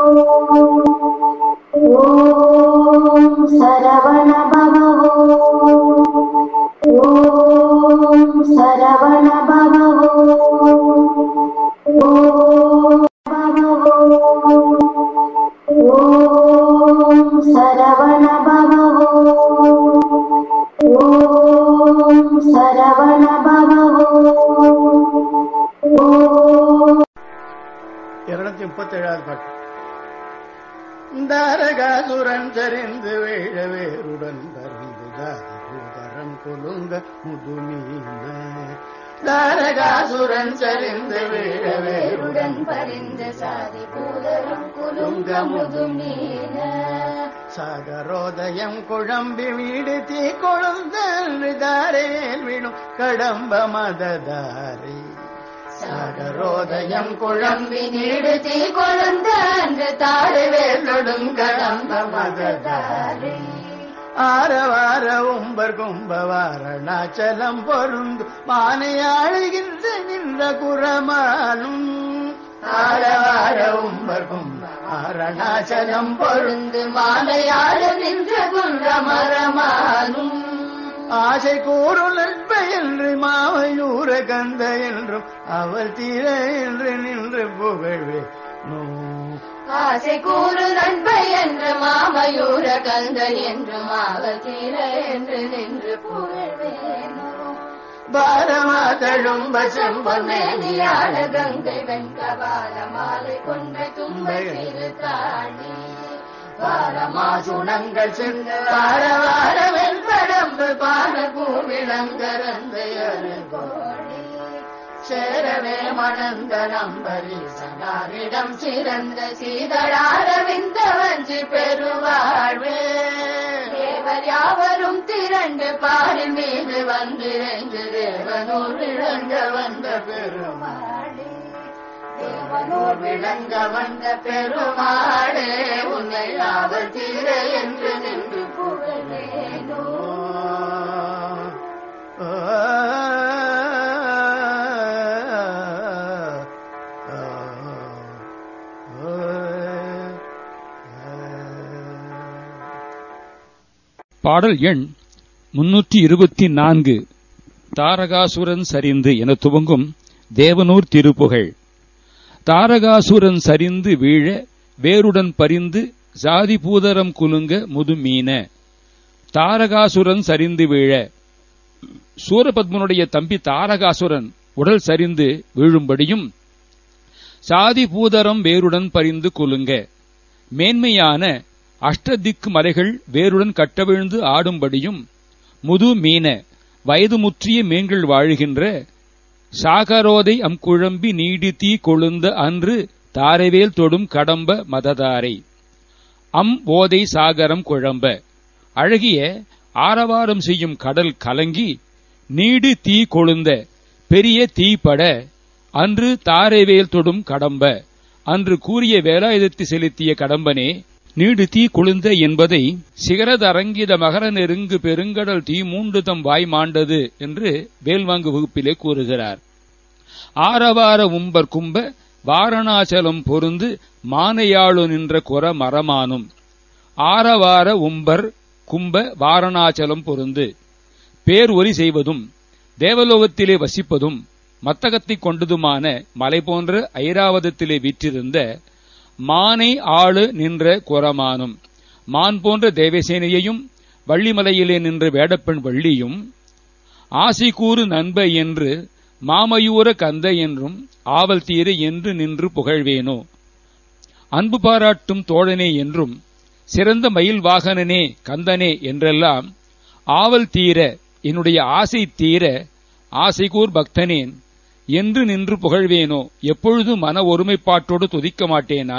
ஓம் சரவண பவ ஓம் சரவண பவ ஓம் ஓம் சரவண பவ ஓம் சரவண பவ. 237வது பாட்டு. தாரகாசுரன் சரிந்து வீழ வேருடன் பறிந்து ஜாதி பூதரம் கொலுங்க முதுமீன. தாரகாசுரன் சரிந்து வீழ வேருடன் பறிந்து சாதி பூதரம் கொலுங்க முதுமீன. சாகரோதயம் குழம்பி வீடு தீ கொழுந்து தாரேல் விடும் கடம்ப மததாரி. சாகரோதயம் குழம்பி நீடு தீ கொழுந்து அன்று தாடுவேலொடும் கடம்ப மததாரி. ஆரவார உம்பர் கும்ப வாரணாச்சலம் பொருந்து மானையாளுகின்ற நின்ற குரமானும். ஆரவார உம்பர் கும்ப வாரணாச்சலம் பொருந்து மானையாளு நின்ற குன்றமரமானும். ஆசை கூறும் நட்ப என்று மாமையூர கந்த என்றும் அவள் தீர என்று நின்று புகழ்வே. ஆசை கூறு நண்பை என்று மாமையூர கந்த என்றும் அவள் தீர என்று நின்று புகழ்வேனோ. பாரமா தழும்ப செம்பொன்னேனியாள கங்கை வெண்கபால மாலை கொன்றை தும்பை தாண்டி. வாரமா சுணங்கள் சென்று வார வார வெண்படம்பு பார பூவிளங்கரந்தையரு கோடி. சேரவே மணந்த நம்பரீசனாரிடம் சிறந்த சீதளாரவிந்த வஞ்சி பெருவாழ்வே. தேவர் யாவரும் திரண்டு பாரில் மீது வந்திருந்து தேவனூர் விளங்க வந்த பெருமாளே. தேவனூர் விளங்க வந்த பெருமாளே உன்னை அவள் தீர என்று நின்று புகழேனோ. பாடல் எண் 324. தாரகாசுரன் சரிந்து என துவங்கும் தேவனூர் திருப்புகழ். தாரகாசுரன் சரிந்து வீழ வேருடன் பறிந்து சாதி பூதரம் குலுங்க முதுமீன. தாரகாசுரன் சரிந்து வீழ, சூரபத்மனுடைய தம்பி தாரகாசுரன் உடல் சரிந்து வீழும்படியும் சாதி பூதரம் வேருடன் பறிந்து குலுங்க, மேன்மையான அஷ்டதிக்கு மலைகள் வேருடன் கட்டவிழ்ந்து ஆடும்படியும் முது மீன வயது முற்றிய மீன்கள் வாழுகின்ற சாகரோதை அம்குழம்பி நீடித்தீ கொழுந்த அன்று தாரைவேல் தொடும் கடம்ப மததாரை. ஓதை சாகரம் குழம்ப, அழகிய ஆரவாரம் செய்யும் கடல் கலங்கி நீடு தீ கொழுந்த பெரிய தீப்பட அன்று தாரைவேல் தொடும் கடம்ப. அன்று கூறிய வேலாயுதத்தை செலுத்திய கடம்பனே, நீடு தீ கொழுந்த என்பதை சிகரதரங்கித மகர நெருங்கு பெருங்கடல் தீ மூண்டு தம் வாய் மாண்டது என்று வேல்வாங்கு வகுப்பிலே கூறுகிறார். ஆரவார உம்பர் கும்ப வாரணாச்சலம் பொருந்து மானையாளு நின்ற குற மரமானும். ஆரவார உம்பர் கும்ப வாரணாச்சலம் பொருந்து, பேர் ஒலி செய்வதும் தேவலோகத்திலே வசிப்பதும் மத்தகத்தை கொண்டதுமான மலை போன்ற ஐராவதத்திலே விற்றிருந்த மானை ஆளு நின்ற குரமானும். மான் போன்ற தேவசேனையையும் வள்ளிமலையிலே நின்ற வேடப்பெண் வள்ளியும் ஆசை கூறு நண்ப என்று மாமயூர கந்த என்றும் ஆவல் தீர என்று நின்று புகழ்வேனோ. அன்பு பாராட்டும் தோழனே என்றும் சிறந்த மயில் வாகனனே கந்தனே என்றெல்லாம் ஆவல் தீர என்னுடைய ஆசை தீர ஆசைகூர் பக்தனேன் என்று நின்று புகழ்வேனோ. எப்பொழுது மன ஒருமைப்பாட்டோடு துதிக்க மாட்டேனா?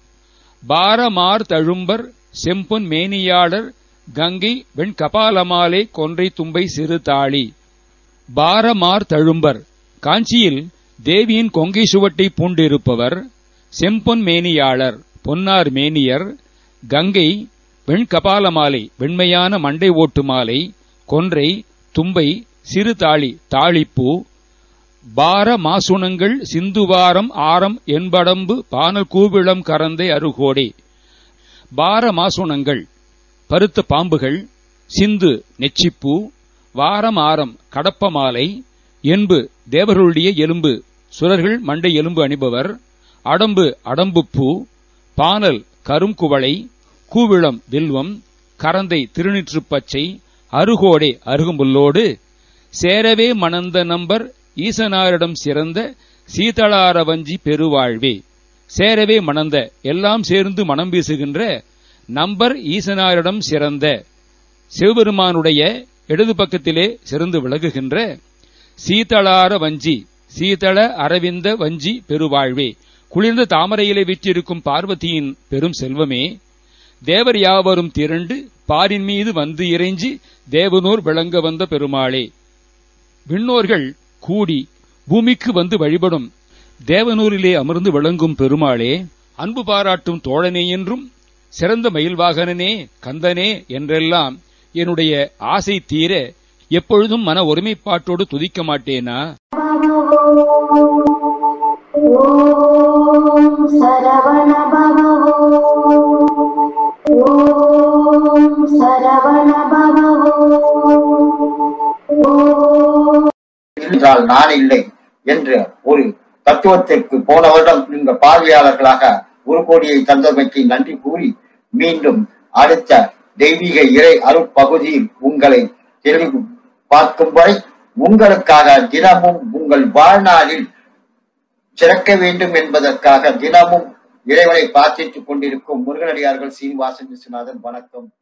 பாரமார் தழும்பர் செம்பொன் மேனியாளர் கங்கை வெண் கபாலமாலை கொன்றை தும்பை சிறு தாளி. பாரமார் தழும்பர், காஞ்சியில் தேவியின் கொங்கை சுவட்டை பூண்டிருப்பவர். செம்பொன் மேனியாளர், பொன்னார் மேனியர். கங்கை வெண் கபாலமாலை, வெண்மையான மண்டை ஓட்டு மாலை. கொன்றை தும்பை சிறு தாளி, தாளிப்பூ. பார மாசுணங்கள் சிந்துவாரம் ஆரம் என்படம்பு பானல் கூவிளம் கரந்தை அருகோடே. பார மாசுணங்கள் பருத்த பாம்புகள், சிந்து நெச்சிப்பூ, வாரம் ஆரம் கடப்ப மாலை, என்பு தேவர்களுடைய எலும்பு சுரர்கள் மண்டை எலும்பு அணிபவர், அடம்பு அடம்புப்பூ, பானல் கருங்குவளை, கூவிளம் வில்வம், கரந்தை திருநீற்றுப்பச்சை, அருகோடே அருகுமுல்லோடு சேரவே மணந்த நம்பர் ஈசனாரிடம் சிறந்த சீதளார வஞ்சி பெருவாழ்வே. சேரவே மணந்த எல்லாம் சேர்ந்து மனம் வீசுகின்ற நம்பர் ஈசனாரிடம் சிறந்த சிவபெருமானுடைய இடது பக்கத்திலே சிறந்து விளங்குகின்ற சீதளார வஞ்சி சீதள அரவிந்த வஞ்சி பெருவாழ்வே. குளிர்ந்த தாமரையிலே வீற்றிருக்கும் பார்வதியின் பெரும் செல்வமே, தேவர் யாவரும் திரண்டு பாரின் மீது வந்து இறைஞ்சி தேவனூர் விளங்க வந்த பெருமாளே. விண்ணோர்கள் கூடி பூமிக்கு வந்து வழிபடும் தேவனூரிலே அமர்ந்து விளங்கும் பெருமாளே, அன்பு பாராட்டும் தோழனே என்றும் சிறந்த மயில்வாகனனே கந்தனே என்றெல்லாம் என்னுடைய ஆசை தீர எப்பொழுதும் மன ஒருமைப்பாட்டோடு துதிக்க மாட்டேனா? ஓம் சரவண பவ, ஓம் சரவண பவ, என்றால் நான் இல்லை என்ற ஒரு தத்துவத்திற்கு போன வருடம் இந்த பார்வையாளர்களாக 1 கோடியை தந்தமைக்கு நன்றி கூறி மீண்டும் அடுத்த தெய்வீக இறை அருட்பகுதியில் உங்களை தெளிவு பார்க்கும் வரை உங்களுக்காக தினமும் உங்கள் வாழ்நாளில் சிறக்க வேண்டும் என்பதற்காக தினமும் இறைவனை பிரார்த்தித்துக் கொண்டிருக்கும் முருகனடியார்கள் சீனிவாசன் விஸ்வநாதன். வணக்கம்.